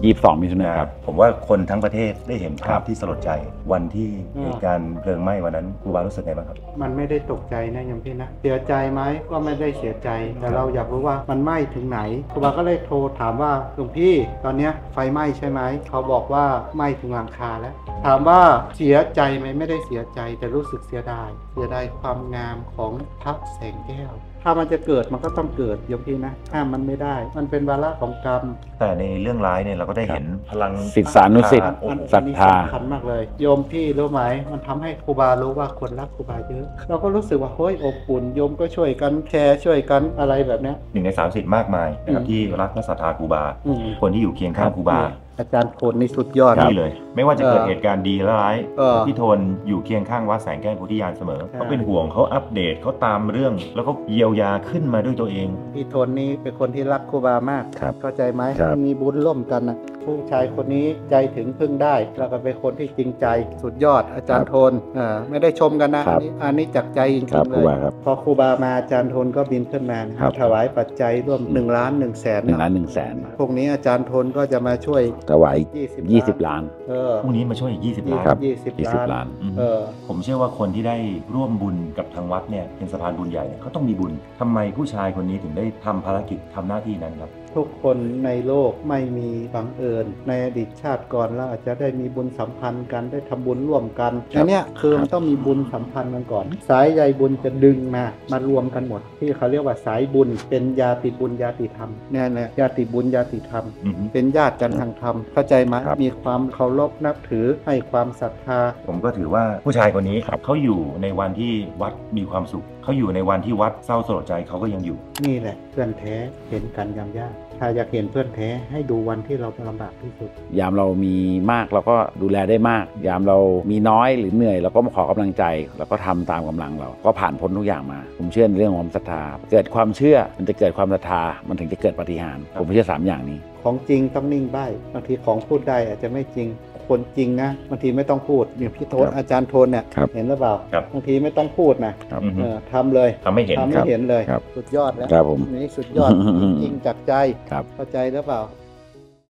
22 มิถุนายนครับผมว่าคนทั้งประเทศได้เห็นภาพที่สลดใจวันที่เหตุการณ์เพลิงไหม้วันนั้นครูบารู้สึกไงบ้างครับมันไม่ได้ตกใจนะโยมพี่นะเสียใจไหมก็ไม่ได้เสียใจแต่เราอยากรู้ว่ามันไหม้ถึงไหนครูบาก็เลยโทรถามว่าหลวงพี่ตอนนี้ไฟไหม้ใช่ไหมเขาบอกว่าไหม้ถึงหลังคาแล้วถามว่าเสียใจไหมไม่ได้เสียใจแต่รู้สึกเสียดายความงามของพระแสงแก้วถ้ามันจะเกิดมันก็ต้องเกิดโยมพี่นะห้ามมันไม่ได้มันเป็นวาระของกรรมแต่ในเรื่องร้ายเนี่ยเราก็ได้เห็นพลังศิษยานุศิษย์ศรัทธาสำคัญมากเลยโยมพี่รู้ไหมมันทำให้ครูบารู้ว่าคนรักครูบาเยอะเราก็รู้สึกว่าเฮ้ยอบอุ่นโยมก็ช่วยกันแชร์ช่วยกันอะไรแบบนี้ 1 ใน 30มากมายนะครับที่รักและศรัทธาครูบาคนที่อยู่เคียงข้างครูบาอาจารย์โทนนี่สุดยอดนี่เลยไม่ว่าจะเกิดเหตุการณ์ดีและร้ายพี่โทนอยู่เคียงข้างวัดแสงแก้วโพธิญาณเสมอเขาเป็นห่วงเขาอัปเดตเขาตามเรื่องแล้วก็เยียวยาขึ้นมาด้วยตัวเองพี่โทนนี่เป็นคนที่รักครูบามากเข้าใจไหมมีบุญร่วมกันนะผู้ชายคนนี้ใจถึงพึ่งได้แล้วก็เป็นคนที่จริงใจสุดยอดอาจารย์โทนไม่ได้ชมกันนะอันนี้จากใจจริงๆเลยพอครูบามาอาจารย์โทนก็บินขึ้นมาถวายปัจจัยร่วม1 ล้าน 1 แสนพวกนี้อาจารย์โทนก็จะมาช่วยถวาย20 ล้านพรุ่งนี้มาช่วยอีก20 ล้านครับ20 ล้านผมเชื่อว่าคนที่ได้ร่วมบุญกับทางวัดเนี่ยเป็นสะพานบุญใหญ่เนี่ยเขาต้องมีบุญทำไมผู้ชายคนนี้ถึงได้ทำภารกิจทำหน้าที่นั้นครับทุกคนในโลกไม่มีบังเอิญในอดีตชาติก่อนเราอาจจะได้มีบุญสัมพันธ์กันได้ทำบุญร่วมกันอันเนี้ยคือมันต้องมีบุญสัมพันธ์กันก่อนสายใยบุญจะดึงมารวมกันหมดที่เขาเรียกว่าสายบุญเป็นญาติบุญญาติธรรมเนี่ยญาติบุญญาติธรรมเป็นญาติกันทางธรรมเข้าใจไหมมีความเคารพนับถือให้ความศรัทธาผมก็ถือว่าผู้ชายคนนี้เขาอยู่ในวันที่วัดมีความสุขเขาอยู่ในวันที่วัดเศร้าสลดใจเขาก็ยังอยู่นี่แหละเพื่อนแท้เห็นกันยามยากถ้าอยากเห็นเพื่อนแท้ให้ดูวันที่เราลำบากที่สุดยามเรามีมากเราก็ดูแลได้มากยามเรามีน้อยหรือเหนื่อยเราก็มาขอกำลังใจแล้วก็ทำตามกำลังเราก็ผ่านพ้นทุกอย่างมาผมเชื่อในเรื่องของศรัทธาเกิดความเชื่อมันจะเกิดความศรัทธามันถึงจะเกิดปาฏิหาริย์ผมเชื่อ3 อย่างนี้ของจริงต้องนิ่งใบ้บางทีของพูดได้อาจจะไม่จริงคนจริงนะบางทีไม่ต้องพูดอย่างพี่โทนอาจารย์โทนเนี่ยเห็นหรือเปล่าบางทีไม่ต้องพูดนะทำเลยทำไม่เห็นเลยสุดยอดแล้วครับผมนี่สุดยอดจริงจากใจเข้าใจหรือเปล่า